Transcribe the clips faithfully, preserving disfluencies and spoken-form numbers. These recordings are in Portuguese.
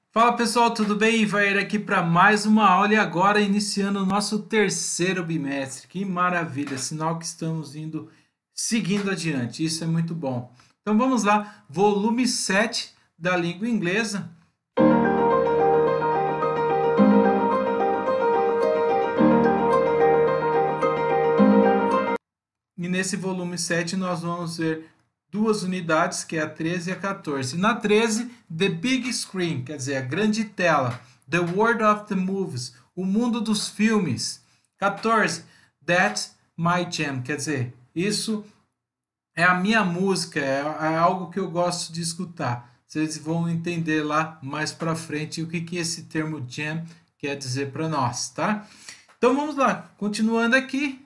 Fala pessoal, tudo bem? Vai aqui para mais uma aula e agora iniciando o nosso terceiro bimestre. Que maravilha, sinal que estamos indo seguindo adiante. Isso é muito bom. Então vamos lá, volume sete da língua inglesa. E nesse volume sete nós vamos ver duas unidades, que é a treze e a quatorze. Na treze, The Big Screen, quer dizer, a grande tela. The World of the Movies, o mundo dos filmes. quatorze, That's My Jam, quer dizer, isso é a minha música, é, é algo que eu gosto de escutar. Vocês vão entender lá mais para frente o que, que esse termo jam quer dizer para nós, tá? Então vamos lá, continuando aqui.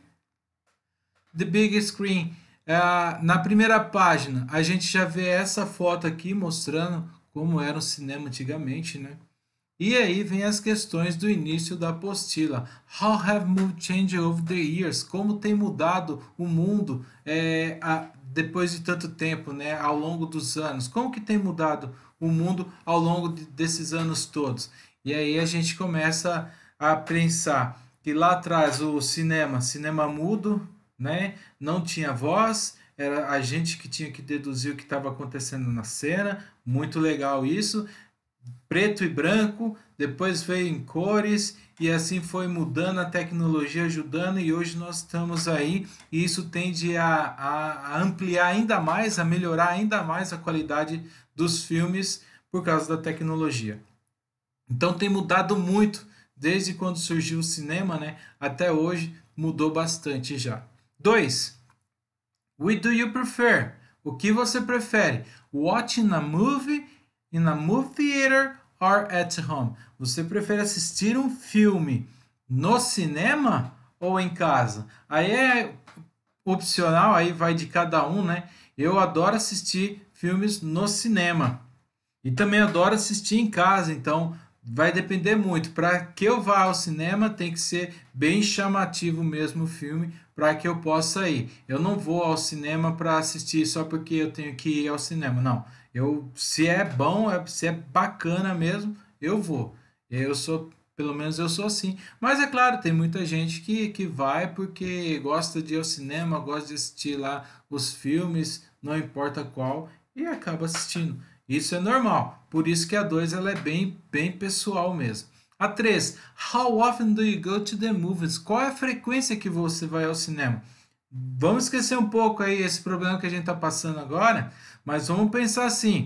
The Big Screen. Uh, na primeira página, a gente já vê essa foto aqui mostrando como era o cinema antigamente, né? E aí vem as questões do início da apostila. How have moved changed over the years? Como tem mudado o mundo é, a, depois de tanto tempo, né? Ao longo dos anos. Como que tem mudado o mundo ao longo de, desses anos todos? E aí a gente começa a pensar que lá atrás o cinema, cinema mudo, né? Não tinha voz, era a gente que tinha que deduzir o que estava acontecendo na cena. Muito legal isso, preto e branco, depois veio em cores e assim foi mudando, a tecnologia ajudando, e hoje nós estamos aí e isso tende a, a, a ampliar ainda mais, a melhorar ainda mais a qualidade dos filmes por causa da tecnologia. Então tem mudado muito desde quando surgiu o cinema, né? Até hoje mudou bastante já. Dois. What do you prefer? O que você prefere? Watching a movie in a movie theater or at home? Você prefere assistir um filme no cinema ou em casa? Aí é opcional, aí vai de cada um, né? Eu adoro assistir filmes no cinema. E também adoro assistir em casa, então vai depender muito. Para que eu vá ao cinema, tem que ser bem chamativo mesmo o filme para que eu possa ir. Eu não vou ao cinema para assistir só porque eu tenho que ir ao cinema, não. Eu, se é bom, se é bacana mesmo, eu vou. Eu sou, pelo menos eu sou assim. Mas é claro, tem muita gente que, que vai porque gosta de ir ao cinema, gosta de assistir lá os filmes, não importa qual, e acaba assistindo. Isso é normal. Por isso que a dois ela é bem, bem pessoal mesmo. A três. How often do you go to the movies? Qual é a frequência que você vai ao cinema? Vamos esquecer um pouco aí esse problema que a gente está passando agora, mas vamos pensar assim: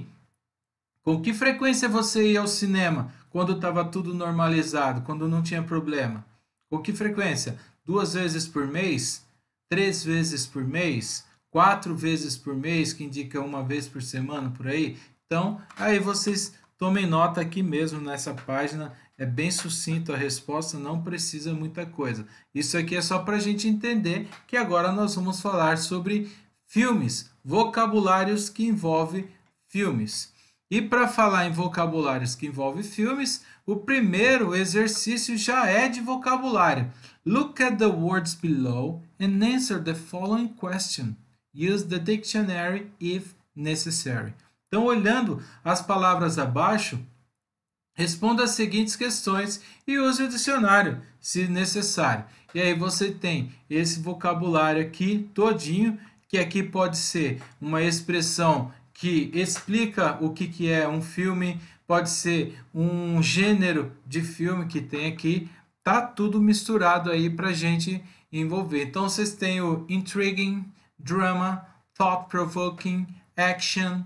com que frequência você ia ao cinema quando estava tudo normalizado, quando não tinha problema? Com que frequência? Duas vezes por mês? Três vezes por mês? Quatro vezes por mês, que indica uma vez por semana por aí? Então, aí vocês tomem nota aqui mesmo nessa página. É bem sucinto a resposta, não precisa muita coisa. Isso aqui é só para a gente entender que agora nós vamos falar sobre filmes, vocabulários que envolvem filmes. E para falar em vocabulários que envolvem filmes, o primeiro exercício já é de vocabulário. Look at the words below and answer the following question. Use the dictionary if necessary. Então, olhando as palavras abaixo, responda as seguintes questões e use o dicionário, se necessário. E aí você tem esse vocabulário aqui todinho, que aqui pode ser uma expressão que explica o que, que é um filme, pode ser um gênero de filme que tem aqui, tá tudo misturado aí para gente envolver. Então vocês têm o intriguing, drama, thought-provoking, action,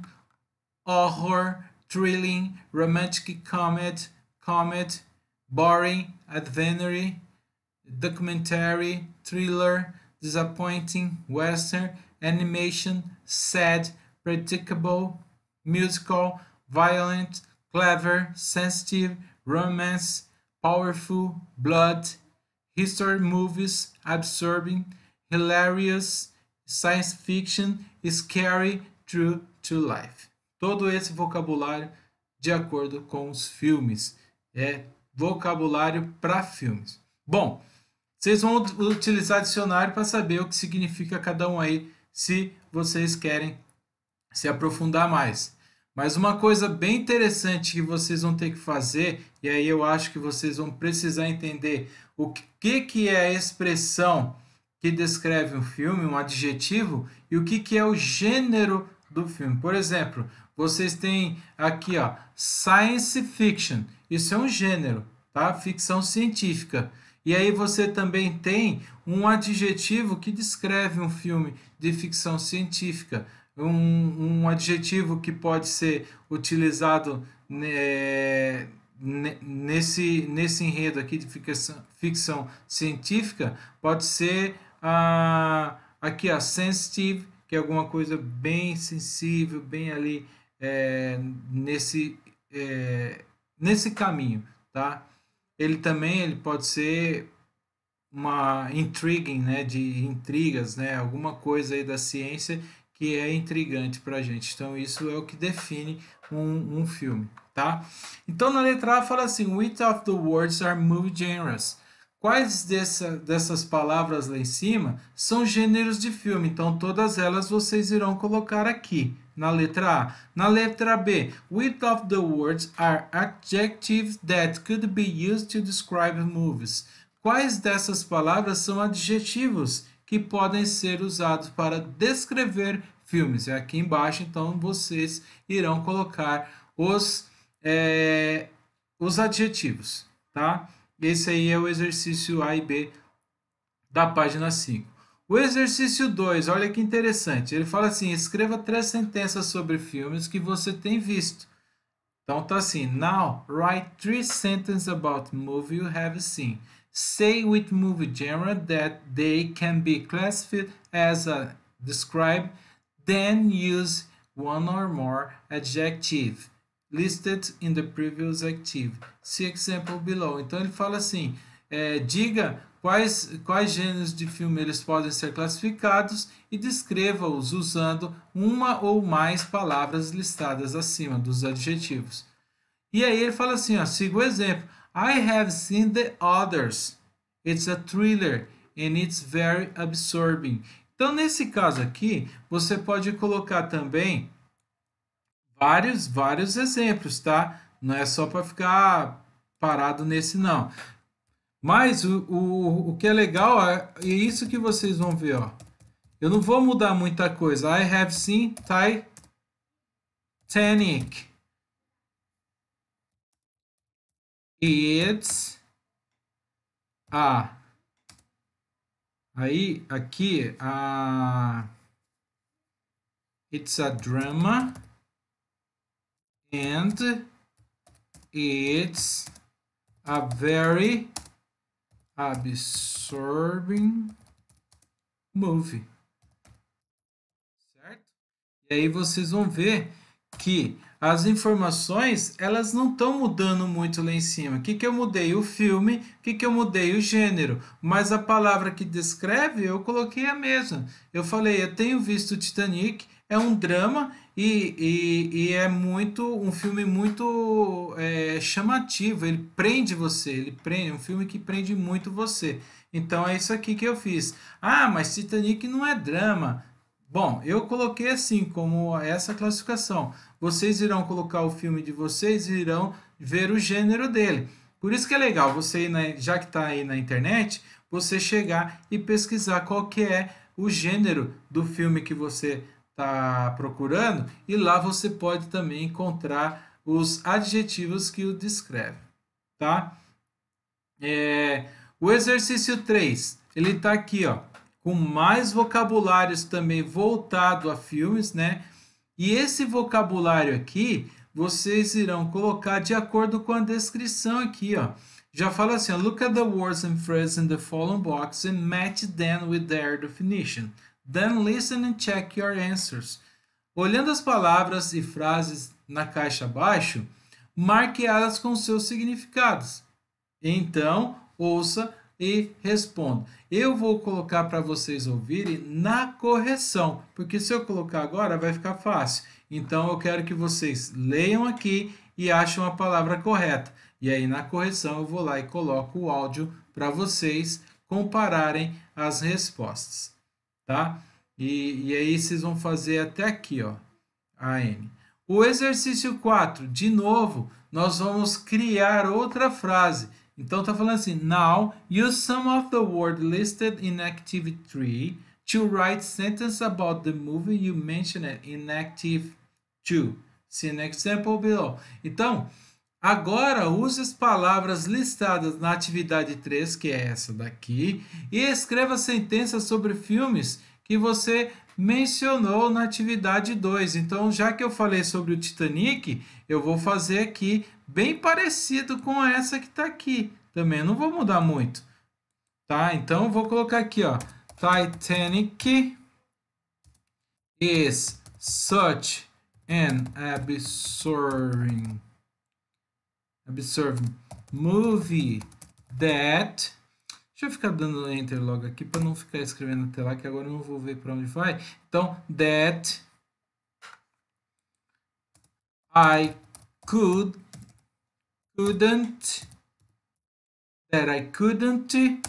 horror, thrilling, romantic comedy, comedy, boring, adventure, documentary, thriller, disappointing, western, animation, sad, predictable, musical, violent, clever, sensitive, romance, powerful, blood, history movies, absorbing, hilarious, science fiction, scary, true to life. Todo esse vocabulário de acordo com os filmes. É vocabulário para filmes. Bom, vocês vão utilizar dicionário para saber o que significa cada um aí, se vocês querem se aprofundar mais. Mas uma coisa bem interessante que vocês vão ter que fazer, e aí eu acho que vocês vão precisar entender o que, que é a expressão que descreve um filme, um adjetivo, e o que, que é o gênero do filme. Por exemplo, vocês têm aqui, ó, science fiction. Isso é um gênero, tá? Ficção científica. E aí você também tem um adjetivo que descreve um filme de ficção científica. Um, um adjetivo que pode ser utilizado né, nesse, nesse enredo aqui de ficção, ficção científica pode ser ah, aqui, ó, sensitive, que é alguma coisa bem sensível, bem ali é, nesse, é, nesse caminho, tá? Ele também ele pode ser uma intriguing, né, de intrigas, né, alguma coisa aí da ciência que é intrigante para a gente. Então isso é o que define um, um filme, tá? Então na letra A fala assim, which of the words are movie genres? Quais dessa, dessas palavras lá em cima são gêneros de filme? Então todas elas vocês irão colocar aqui na letra A. Na letra B, which of the words are adjectives that could be used to describe movies? Quais dessas palavras são adjetivos que podem ser usados para descrever filmes? É aqui embaixo, então vocês irão colocar os, é, os adjetivos, tá? Esse aí é o exercício A e B da página cinco. O exercício dois, olha que interessante. Ele fala assim: escreva três sentenças sobre filmes que você tem visto. Então tá assim: now write three sentences about movie you have seen. Say which movie genre that they can be classified as a describe, then use one or more adjective listed in the previous active. See example below. Então ele fala assim: é, diga quais, quais gêneros de filme eles podem ser classificados e descreva-os usando uma ou mais palavras listadas acima dos adjetivos. E aí ele fala assim, ó, siga o exemplo. I have seen The Others. It's a thriller and it's very absorbing. Então, nesse caso aqui, você pode colocar também vários, vários exemplos, tá? Não é só para ficar parado nesse, não. Mas o, o, o que é legal é, é isso que vocês vão ver, ó. Eu não vou mudar muita coisa. I have seen Titanic. It's a. Aí, aqui, a. It's a drama and it's a very absorbing movie. Certo? E aí vocês vão ver que as informações elas não estão mudando muito lá em cima. O que, que eu mudei? O filme. O que, que eu mudei? O gênero. Mas a palavra que descreve eu coloquei a mesma. Eu falei, eu tenho visto Titanic, é um drama e, e, e é muito um filme muito é, chamativo. Ele prende você, ele prende, é um filme que prende muito você. Então é isso aqui que eu fiz. Ah, mas Titanic não é drama. Bom, eu coloquei assim como essa classificação. Vocês irão colocar o filme de vocês e irão ver o gênero dele. Por isso que é legal você, né, já que está aí na internet, você chegar e pesquisar qual que é o gênero do filme que você está procurando e lá você pode também encontrar os adjetivos que o descrevem, tá? É, o exercício três, ele está aqui, ó, com mais vocabulários também voltado a filmes, né? E esse vocabulário aqui, vocês irão colocar de acordo com a descrição aqui, ó. Já fala assim, ó, look at the words and phrases in the following box and match them with their definition. Then listen and check your answers. Olhando as palavras e frases na caixa abaixo, marque elas com seus significados. Então, ouça e responda. Eu vou colocar para vocês ouvirem na correção, porque se eu colocar agora vai ficar fácil. Então, eu quero que vocês leiam aqui e achem a palavra correta. E aí, na correção, eu vou lá e coloco o áudio para vocês compararem as respostas, tá? E, e aí, vocês vão fazer até aqui, ó, a N. O exercício quatro, de novo, nós vamos criar outra frase. Então tá falando assim, now use some of the words listed in activity three to write sentence about the movie you mentioned in activity two. See an example below. Então, agora use as palavras listadas na atividade três, que é essa daqui, e escreva sentenças sobre filmes que você mencionou na atividade dois. Então, já que eu falei sobre o Titanic, eu vou fazer aqui bem parecido com essa que está aqui. Também não vou mudar muito, tá? Então, eu vou colocar aqui, ó. Titanic is such an absorbing, absorbing movie that... Deixa eu ficar dando enter logo aqui para não ficar escrevendo até lá, que agora eu não vou ver para onde vai. Então, that I could, couldn't, that I couldn't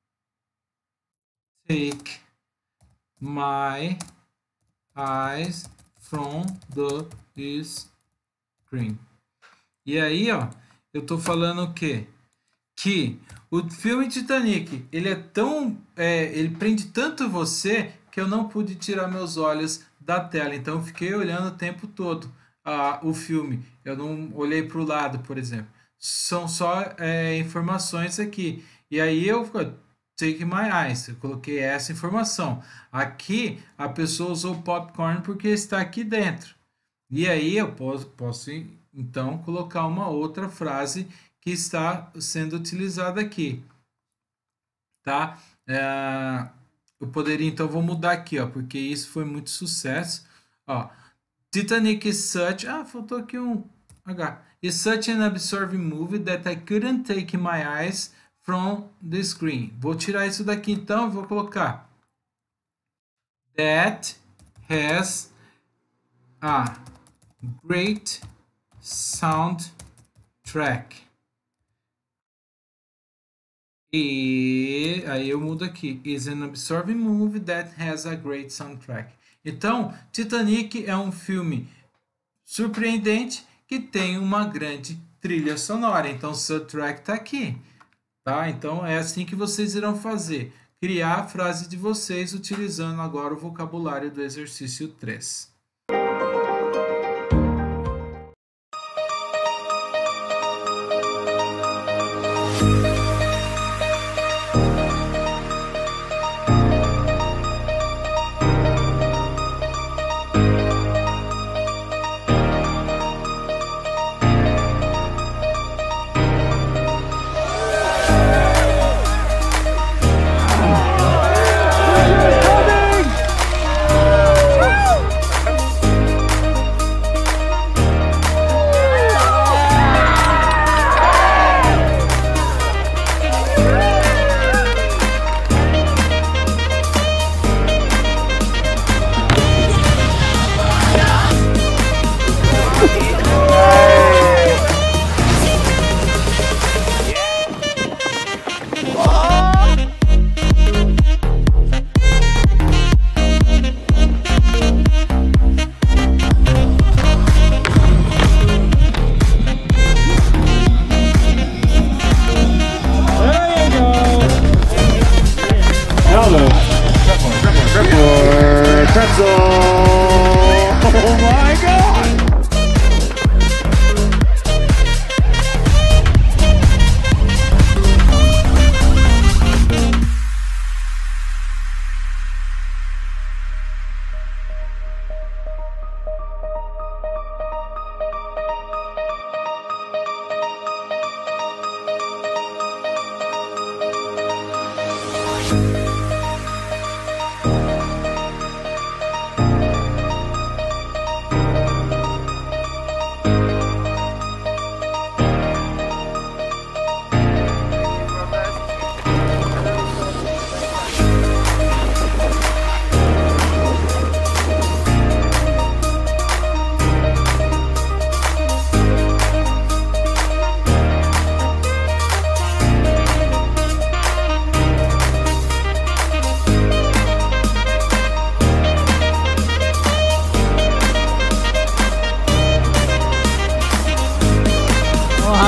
take my eyes from the screen. E aí, ó, eu tô falando o quê? Que o filme Titanic, ele é tão, é, ele prende tanto você que eu não pude tirar meus olhos da tela. Então eu fiquei olhando o tempo todo ah, o filme. Eu não olhei para o lado, por exemplo. São só é, informações aqui. E aí eu take my eyes, eu coloquei essa informação. Aqui a pessoa usou popcorn porque está aqui dentro. E aí eu posso, posso então colocar uma outra frase que está sendo utilizada aqui, tá? É, eu poderia, então, vou mudar aqui, ó, porque isso foi muito sucesso. Ó, Titanic is such... Ah, faltou aqui um H. Is such an absorbing movie that I couldn't take my eyes from the screen. Vou tirar isso daqui, então, vou colocar that has a great soundtrack. E aí eu mudo aqui. Is an absorbing movie that has a great soundtrack. Então, Titanic é um filme surpreendente que tem uma grande trilha sonora. Então, o soundtrack está aqui. Tá? Então, é assim que vocês irão fazer. Criar a frase de vocês utilizando agora o vocabulário do exercício três.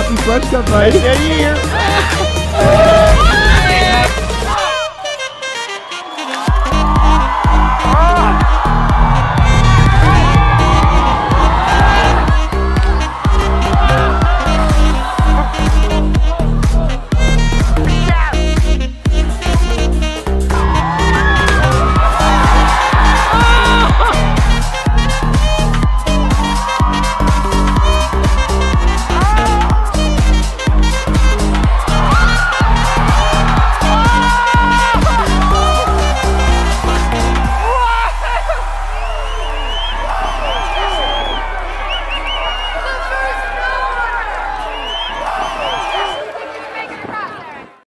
Happy Flash Cup, buddy. Nice to see you here.